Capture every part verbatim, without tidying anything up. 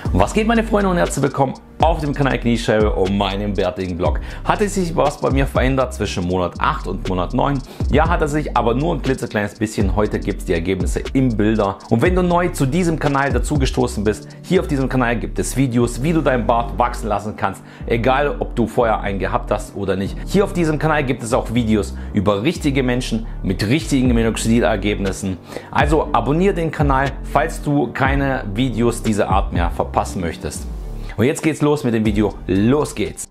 Was geht, meine Freunde, und herzlich willkommen auf dem Kanal Kniescheibe und meinem bärtigen Blog. Hat es sich was bei mir verändert zwischen Monat acht und Monat neun? Ja, hat es sich, aber nur ein klitzekleines bisschen. Heute gibt es die Ergebnisse im Bilder. Und wenn du neu zu diesem Kanal dazugestoßen bist, hier auf diesem Kanal gibt es Videos, wie du deinen Bart wachsen lassen kannst, egal ob du vorher einen gehabt hast oder nicht. Hier auf diesem Kanal gibt es auch Videos über richtige Menschen mit richtigen Minoxidil-Ergebnissen. Also abonniere den Kanal, falls du keine Videos dieser Art mehr verpassen möchtest. Und jetzt geht's los mit dem Video. Los geht's!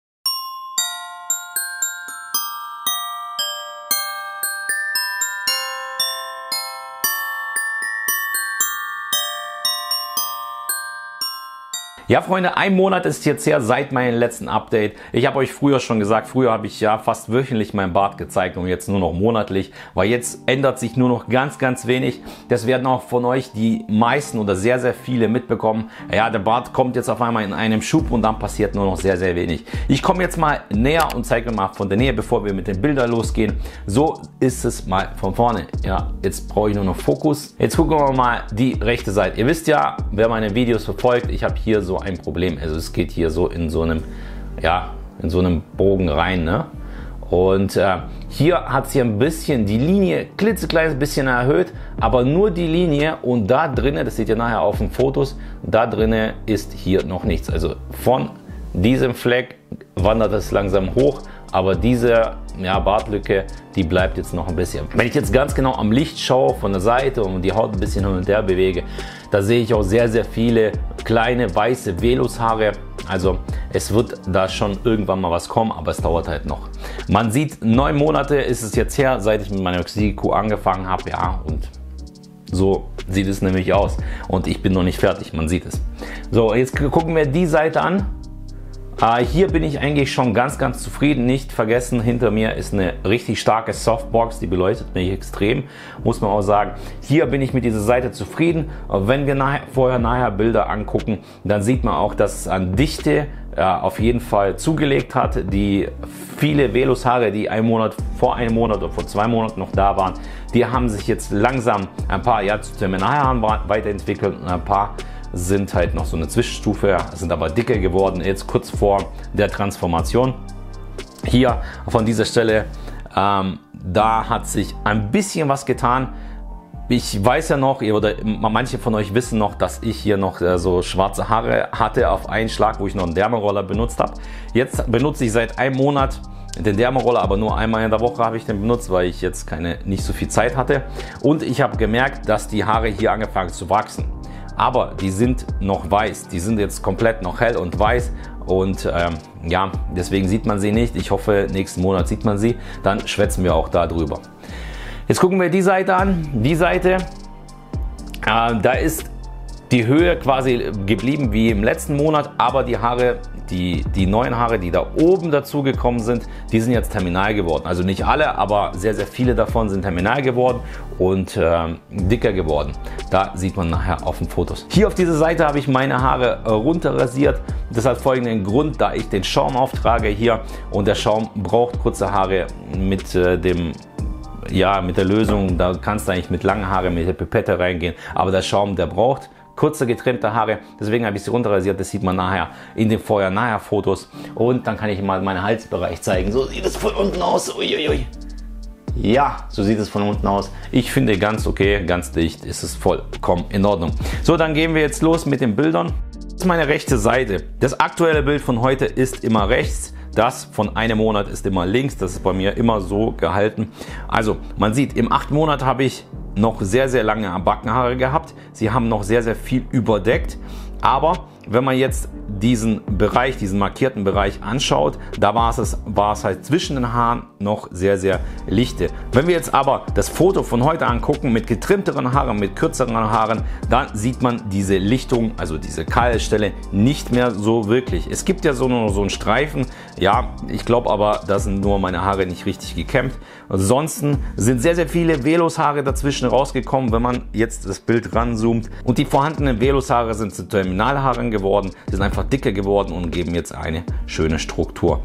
Ja, Freunde, ein Monat ist jetzt her seit meinem letzten Update. Ich habe euch früher schon gesagt, früher habe ich ja fast wöchentlich meinen Bart gezeigt und jetzt nur noch monatlich, weil jetzt ändert sich nur noch ganz, ganz wenig. Das werden auch von euch die meisten oder sehr, sehr viele mitbekommen. Ja, der Bart kommt jetzt auf einmal in einem Schub und dann passiert nur noch sehr, sehr wenig. Ich komme jetzt mal näher und zeige mal von der Nähe, bevor wir mit den Bildern losgehen. So ist es mal von vorne. Ja, jetzt brauche ich nur noch Fokus. Jetzt gucken wir mal die rechte Seite. Ihr wisst ja, wer meine Videos verfolgt, ich habe hier so ein Problem. Also es geht hier so in so einem, ja, in so einem Bogen rein, ne? Und äh, hier hat sie ein bisschen die Linie klitzekleines bisschen erhöht, aber nur die Linie, und da drinnen, das seht ihr nachher auf den Fotos, da drinnen ist hier noch nichts. Also von diesem Fleck wandert es langsam hoch, aber diese ja, Bartlücke, die bleibt jetzt noch ein bisschen. Wenn ich jetzt ganz genau am Licht schaue von der Seite und die Haut ein bisschen hin und her bewege, da sehe ich auch sehr, sehr viele kleine weiße Velushaare. Also es wird da schon irgendwann mal was kommen, aber es dauert halt noch. Man sieht, neun Monate ist es jetzt her, seit ich mit meiner Minoxidil-Kur angefangen habe. Ja, und so sieht es nämlich aus. Und ich bin noch nicht fertig, man sieht es. So, jetzt gucken wir die Seite an. Uh, hier bin ich eigentlich schon ganz, ganz zufrieden. Nicht vergessen, hinter mir ist eine richtig starke Softbox, die beleuchtet mich extrem, muss man auch sagen. Hier bin ich mit dieser Seite zufrieden. Wenn wir nachher, vorher nachher Bilder angucken, dann sieht man auch, dass es an Dichte uh, auf jeden Fall zugelegt hat. Die viele Velushaare, die ein Monat vor einem Monat oder vor zwei Monaten noch da waren, die haben sich jetzt langsam ein paar ja, zu Terminalhaaren weiterentwickelt und ein paar sind halt noch so eine Zwischenstufe, sind aber dicker geworden, jetzt kurz vor der Transformation. Hier von dieser Stelle, ähm, da hat sich ein bisschen was getan. Ich weiß ja noch, oder manche von euch wissen noch, dass ich hier noch äh, so schwarze Haare hatte auf einen Schlag, wo ich noch einen Dermaroller benutzt habe. Jetzt benutze ich seit einem Monat den Dermaroller, aber nur einmal in der Woche habe ich den benutzt, weil ich jetzt keine, nicht so viel Zeit hatte. Und ich habe gemerkt, dass die Haare hier angefangen zu wachsen. Aber die sind noch weiß, die sind jetzt komplett noch hell und weiß und ähm, ja, deswegen sieht man sie nicht. Ich hoffe, nächsten Monat sieht man sie, dann schwätzen wir auch darüber. Jetzt gucken wir die Seite an. Die Seite, äh, da ist die Höhe quasi geblieben wie im letzten Monat, aber die Haare, die, die neuen Haare, die da oben dazu gekommen sind, die sind jetzt terminal geworden. Also nicht alle, aber sehr, sehr viele davon sind terminal geworden und äh, dicker geworden. Da sieht man nachher auf den Fotos. Hier auf dieser Seite habe ich meine Haare äh, runter rasiert. Das hat folgenden Grund, da ich den Schaum auftrage hier und der Schaum braucht kurze Haare mit äh, dem ja, mit der Lösung. Da kannst du eigentlich mit langen Haaren mit der Pipette reingehen, aber der Schaum, der braucht kurze getrimmte Haare, deswegen habe ich sie runterrasiert. Das sieht man nachher in den Vorher-Nachher-Fotos. Und dann kann ich mal meinen Halsbereich zeigen. So sieht es von unten aus. Uiuiui. Ja, so sieht es von unten aus. Ich finde ganz okay, ganz dicht, ist es vollkommen in Ordnung. So, dann gehen wir jetzt los mit den Bildern. Das ist meine rechte Seite. Das aktuelle Bild von heute ist immer rechts. Das von einem Monat ist immer links. Das ist bei mir immer so gehalten. Also, man sieht, im achten Monat habe ich noch sehr, sehr lange Backenhaare gehabt. Sie haben noch sehr, sehr viel überdeckt. Aber wenn man jetzt diesen Bereich, diesen markierten Bereich anschaut, da war es, war es halt zwischen den Haaren noch sehr, sehr lichte. Wenn wir jetzt aber das Foto von heute angucken mit getrimmteren Haaren, mit kürzeren Haaren, dann sieht man diese Lichtung, also diese kahle Stelle nicht mehr so wirklich. Es gibt ja so nur so einen Streifen, ja, ich glaube aber, da sind nur meine Haare nicht richtig gekämmt. Ansonsten sind sehr, sehr viele Velushaare dazwischen rausgekommen, wenn man jetzt das Bild ranzoomt. Und die vorhandenen Velushaare sind zu Terminalhaaren geworden, sind einfach dicker geworden und geben jetzt eine schöne Struktur.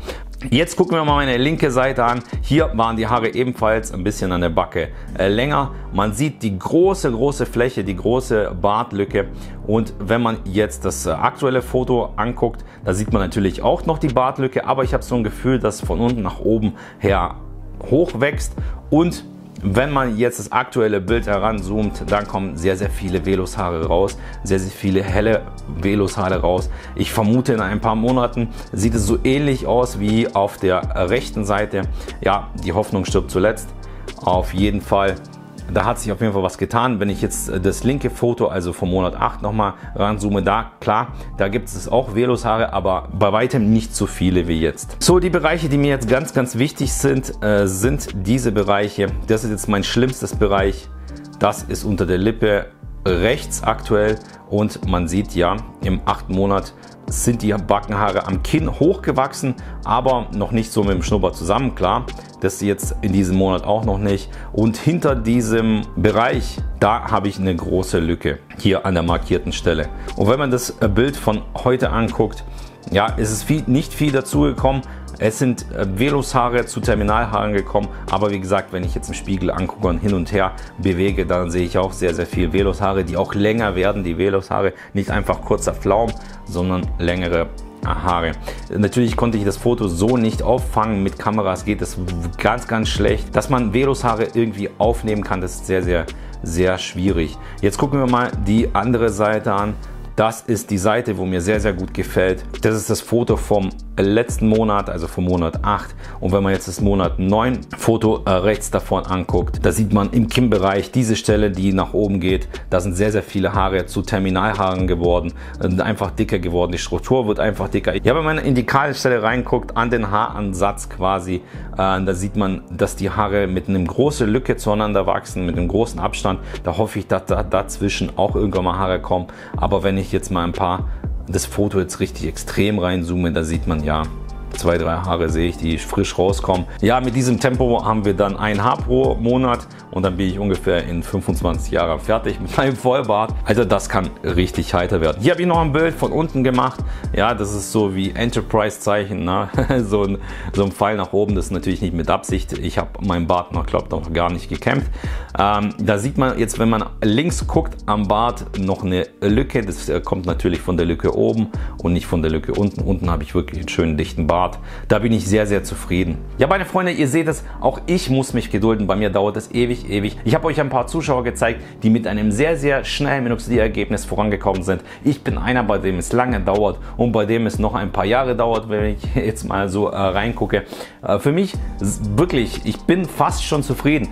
Jetzt gucken wir mal meine linke Seite an. Hier waren die Haare ebenfalls ein bisschen an der Backe äh, länger. Man sieht die große, große Fläche, die große Bartlücke. Und wenn man jetzt das äh, aktuelle Foto anguckt, da sieht man natürlich auch noch die Bartlücke. Aber ich habe so ein Gefühl, dass von unten nach oben her hoch wächst. Und wenn man jetzt das aktuelle Bild heranzoomt, dann kommen sehr, sehr viele Velushaare raus, sehr, sehr viele helle Velushaare raus. Ich vermute, in ein paar Monaten sieht es so ähnlich aus wie auf der rechten Seite. Ja, die Hoffnung stirbt zuletzt. Auf jeden Fall, da hat sich auf jeden Fall was getan. Wenn ich jetzt das linke Foto, also vom Monat acht nochmal ranzoome, da klar, da gibt es auch Velushaare, aber bei weitem nicht so viele wie jetzt. So, die Bereiche, die mir jetzt ganz, ganz wichtig sind, äh, sind diese Bereiche. Das ist jetzt mein schlimmstes Bereich. Das ist unter der Lippe rechts aktuell und man sieht ja, im achten Monat sind die Backenhaare am Kinn hochgewachsen, aber noch nicht so mit dem Schnurrbart zusammen, klar. Das jetzt in diesem Monat auch noch nicht. Und hinter diesem Bereich, da habe ich eine große Lücke hier an der markierten Stelle. Und wenn man das Bild von heute anguckt, ja, ist es viel, nicht viel dazu gekommen. Es sind Velushaare zu Terminalhaaren gekommen, aber wie gesagt, wenn ich jetzt im Spiegel angucke und hin und her bewege, dann sehe ich auch sehr, sehr viel Velushaare, die auch länger werden, die Velushaare, nicht einfach kurzer Flaum, sondern längere Haare. Natürlich konnte ich das Foto so nicht auffangen, mit Kameras geht es ganz, ganz schlecht. Dass man Velushaare irgendwie aufnehmen kann, das ist sehr, sehr, sehr schwierig. Jetzt gucken wir mal die andere Seite an. Das ist die Seite, wo mir sehr, sehr gut gefällt. Das ist das Foto vom letzten Monat, also vom Monat acht. Und wenn man jetzt das Monat neun Foto äh, rechts davon anguckt, da sieht man im Kinnbereich diese Stelle, die nach oben geht. Da sind sehr, sehr viele Haare zu Terminalhaaren geworden, äh, einfach dicker geworden. Die Struktur wird einfach dicker. Ja, wenn man in die kahle Stelle reinguckt, an den Haaransatz quasi, äh, da sieht man, dass die Haare mit einer großen Lücke zueinander wachsen, mit einem großen Abstand. Da hoffe ich, dass da dazwischen auch irgendwann mal Haare kommen. Aber wenn ich jetzt mal ein paar das Foto jetzt richtig extrem reinzoome, da sieht man ja zwei, drei Haare sehe ich, die frisch rauskommen. Ja, mit diesem Tempo haben wir dann ein Haar pro Monat und dann bin ich ungefähr in fünfundzwanzig Jahren fertig mit meinem Vollbart. Also das kann richtig heiter werden. Hier habe ich noch ein Bild von unten gemacht. Ja, das ist so wie Enterprise-Zeichen, ne? so, ein, so ein Pfeil nach oben. Das ist natürlich nicht mit Absicht. Ich habe meinen Bart noch, glaube ich, noch gar nicht gekämmt. Ähm, da sieht man jetzt, wenn man links guckt am Bart, noch eine Lücke. Das kommt natürlich von der Lücke oben und nicht von der Lücke unten. Unten habe ich wirklich einen schönen dichten Bart. Da bin ich sehr, sehr zufrieden. Ja, meine Freunde, ihr seht es, auch ich muss mich gedulden. Bei mir dauert es ewig, ewig. Ich habe euch ein paar Zuschauer gezeigt, die mit einem sehr, sehr schnellen Minoxidil-Ergebnis vorangekommen sind. Ich bin einer, bei dem es lange dauert und bei dem es noch ein paar Jahre dauert, wenn ich jetzt mal so äh, reingucke. Äh, für mich wirklich, ich bin fast schon zufrieden.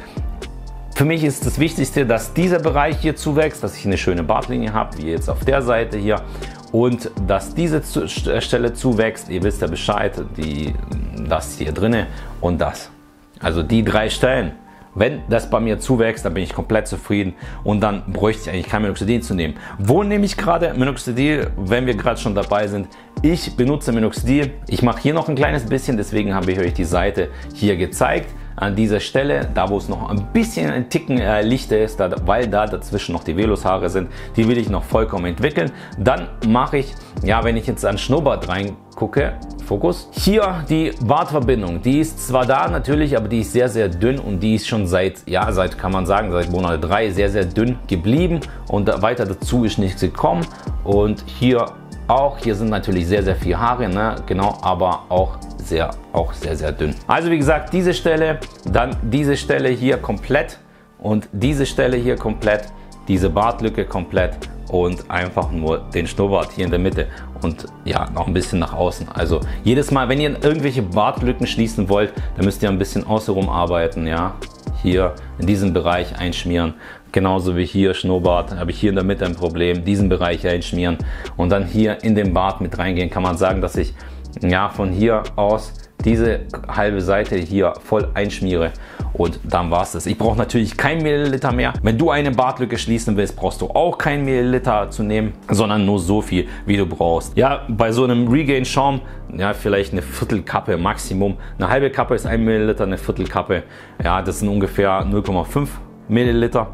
Für mich ist das Wichtigste, dass dieser Bereich hier zuwächst, dass ich eine schöne Bartlinie habe, wie jetzt auf der Seite hier. Und dass diese Stelle zuwächst, ihr wisst ja Bescheid, die, das hier drinne und das. Also die drei Stellen. Wenn das bei mir zuwächst, dann bin ich komplett zufrieden und dann bräuchte ich eigentlich kein Minoxidil zu nehmen. Wo nehme ich gerade Minoxidil, wenn wir gerade schon dabei sind? Ich benutze Minoxidil. Ich mache hier noch ein kleines bisschen, deswegen habe ich euch die Seite hier gezeigt. An dieser Stelle, da wo es noch ein bisschen ein Ticken äh, lichter ist, da, weil da dazwischen noch die Velushaare sind, die will ich noch vollkommen entwickeln. Dann mache ich, ja, wenn ich jetzt an Schnurrbart reingucke, Fokus, hier die Bartverbindung, die ist zwar da natürlich, aber die ist sehr, sehr dünn und die ist schon seit, ja, seit, kann man sagen, seit Monat drei sehr, sehr dünn geblieben und da, weiter dazu ist nichts gekommen und hier auch, hier sind natürlich sehr, sehr viele Haare, ne? Genau, aber auch sehr, auch sehr, sehr dünn. Also wie gesagt, diese Stelle, dann diese Stelle hier komplett und diese Stelle hier komplett, diese Bartlücke komplett und einfach nur den Schnurrbart hier in der Mitte und ja, noch ein bisschen nach außen. Also jedes Mal, wenn ihr irgendwelche Bartlücken schließen wollt, dann müsst ihr ein bisschen außenrum arbeiten, ja. Hier in diesem Bereich einschmieren. Genauso wie hier Schnurrbart, habe ich hier in der Mitte ein Problem, diesen Bereich einschmieren und dann hier in den Bart mit reingehen. Kann man sagen, dass ich ja von hier aus diese halbe Seite hier voll einschmiere und dann war es das. Ich brauche natürlich kein Milliliter mehr. Wenn du eine Bartlücke schließen willst, brauchst du auch kein Milliliter zu nehmen, sondern nur so viel, wie du brauchst. Ja, bei so einem Regain Schaum, ja, vielleicht eine Viertelkappe Maximum. Eine halbe Kappe ist ein Milliliter, eine Viertelkappe, ja, das sind ungefähr null Komma fünf Milliliter.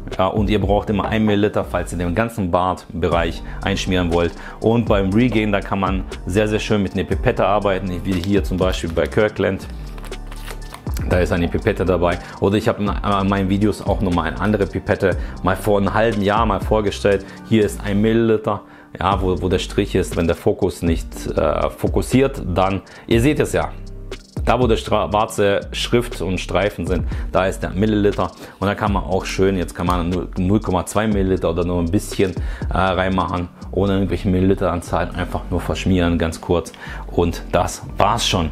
Ja, und ihr braucht immer ein Milliliter, falls ihr den ganzen Bartbereich einschmieren wollt. Und beim Regain, da kann man sehr, sehr schön mit einer Pipette arbeiten, wie hier zum Beispiel bei Kirkland. Da ist eine Pipette dabei. Oder ich habe in meinen Videos auch nochmal eine andere Pipette mal vor einem halben Jahr mal vorgestellt. Hier ist ein Milliliter, ja, wo, wo der Strich ist. Wenn der Fokus nicht äh, fokussiert, dann, ihr seht es ja, da wo der schwarze Schrift und Streifen sind, da ist der Milliliter. Und da kann man auch schön, jetzt kann man null Komma zwei Milliliter oder nur ein bisschen äh, reinmachen, ohne irgendwelche Milliliteranzahlen, einfach nur verschmieren, ganz kurz. Und das war's schon.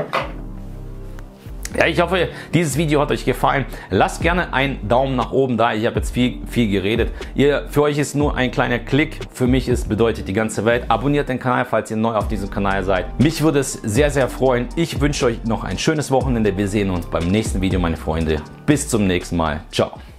Ja, ich hoffe, dieses Video hat euch gefallen. Lasst gerne einen Daumen nach oben da. Ich habe jetzt viel, viel geredet. Ihr, für euch ist nur ein kleiner Klick. Für mich ist, bedeutet die ganze Welt. Abonniert den Kanal, falls ihr neu auf diesem Kanal seid. Mich würde es sehr, sehr freuen. Ich wünsche euch noch ein schönes Wochenende. Wir sehen uns beim nächsten Video, meine Freunde. Bis zum nächsten Mal. Ciao.